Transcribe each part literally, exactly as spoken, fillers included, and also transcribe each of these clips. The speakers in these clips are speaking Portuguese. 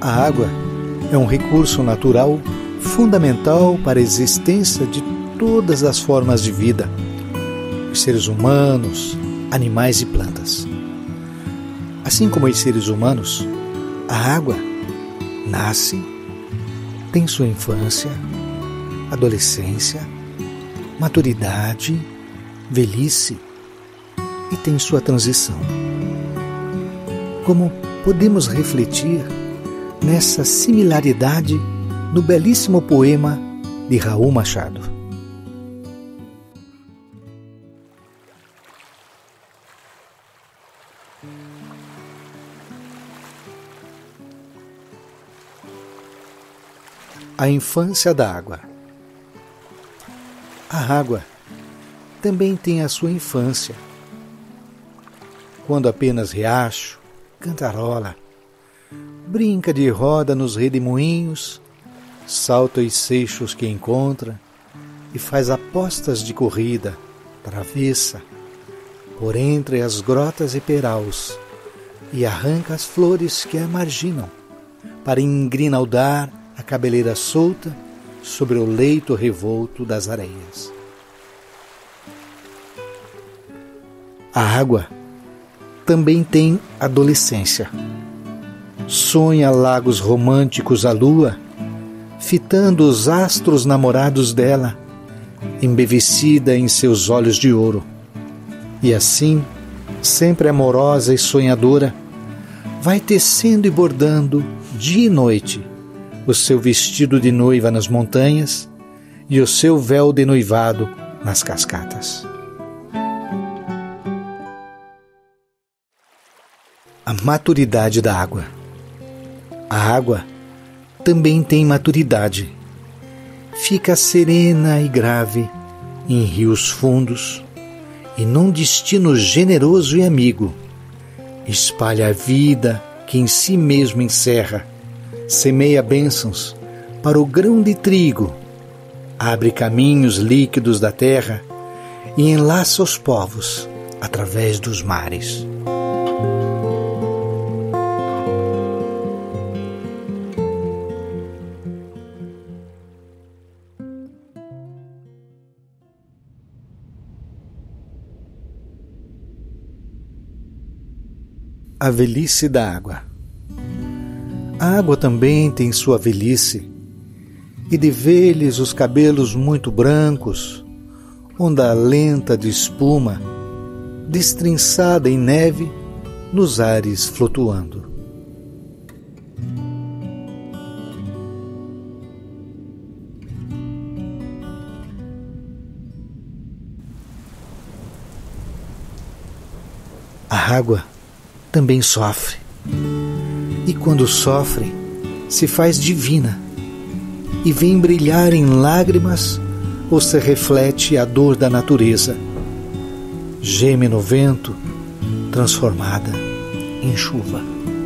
A água é um recurso natural fundamental para a existência de todas as formas de vida, os seres humanos, animais e plantas. Assim como os seres humanos, a água nasce, tem sua infância, adolescência, maturidade, velhice e tem sua transição. Como podemos refletir nessa similaridade no belíssimo poema de Raul Machado. A infância da água. A água também tem a sua infância, quando apenas riacho, cantarola, brinca de roda nos redemoinhos, salta os seixos que encontra e faz apostas de corrida, travessa, por entre as grotas e peraus, e arranca as flores que a marginam, para engrinaldar a cabeleira solta sobre o leito revolto das areias. A água também tem adolescência. Sonha lagos românticos à lua, fitando os astros namorados dela, embevecida em seus olhos de ouro. E assim, sempre amorosa e sonhadora, vai tecendo e bordando, dia e noite, o seu vestido de noiva nas montanhas e o seu véu de noivado nas cascatas. A maturidade da água. A água também tem maturidade. Fica serena e grave em rios fundos e num destino generoso e amigo. Espalha a vida que em si mesmo encerra, semeia bênçãos para o grão de trigo, abre caminhos líquidos da terra e enlaça os povos através dos mares. A velhice da água. A água também tem sua velhice, e de vê-lhes os cabelos muito brancos, onda lenta de espuma, destrinçada em neve, nos ares flutuando. A água também sofre, e quando sofre, se faz divina, e vem brilhar em lágrimas ou se reflete a dor da natureza, geme no vento, transformada em chuva.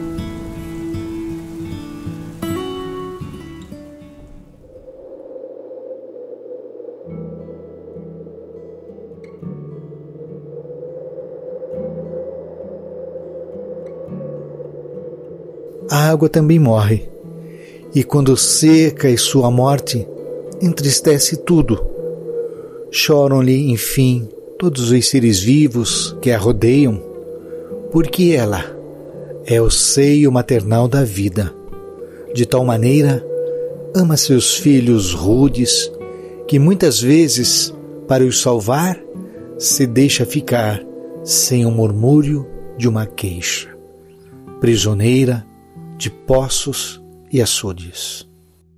A água também morre, e quando seca e sua morte, entristece tudo. Choram-lhe, enfim, todos os seres vivos que a rodeiam, porque ela é o seio maternal da vida. De tal maneira, ama seus filhos rudes, que muitas vezes, para os salvar, se deixa ficar sem o murmúrio de uma queixa, prisioneira de poços e açudes.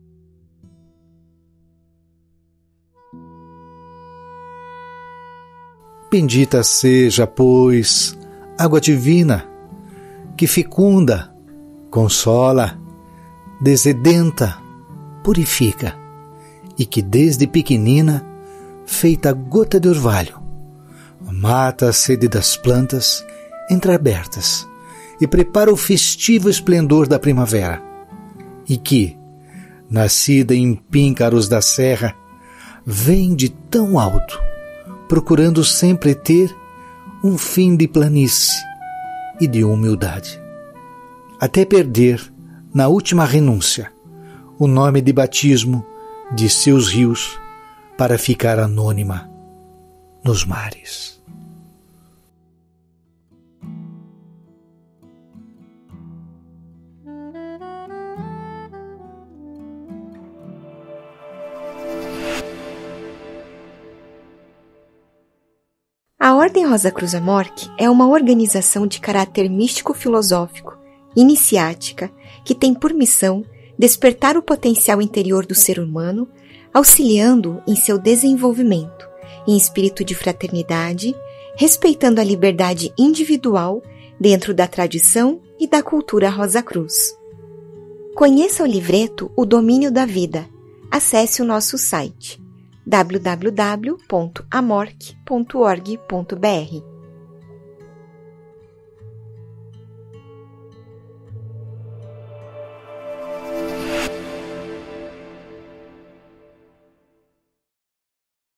Bendita seja, pois, água divina, que fecunda, consola, desedenta, purifica, e que desde pequenina, feita gota de orvalho, mata a sede das plantas entreabertas, e prepara o festivo esplendor da primavera, e que, nascida em píncaros da serra, vem de tão alto, procurando sempre ter um fim de planície e de humildade, até perder na última renúncia, o nome de batismo de seus rios para ficar anônima nos mares. A Ordem Rosa Cruz Amorque é uma organização de caráter místico-filosófico, iniciática, que tem por missão despertar o potencial interior do ser humano, auxiliando-o em seu desenvolvimento, em espírito de fraternidade, respeitando a liberdade individual dentro da tradição e da cultura Rosa Cruz. Conheça o livreto O Domínio da Vida. Acesse o nosso site w w w ponto amorque ponto org ponto b r.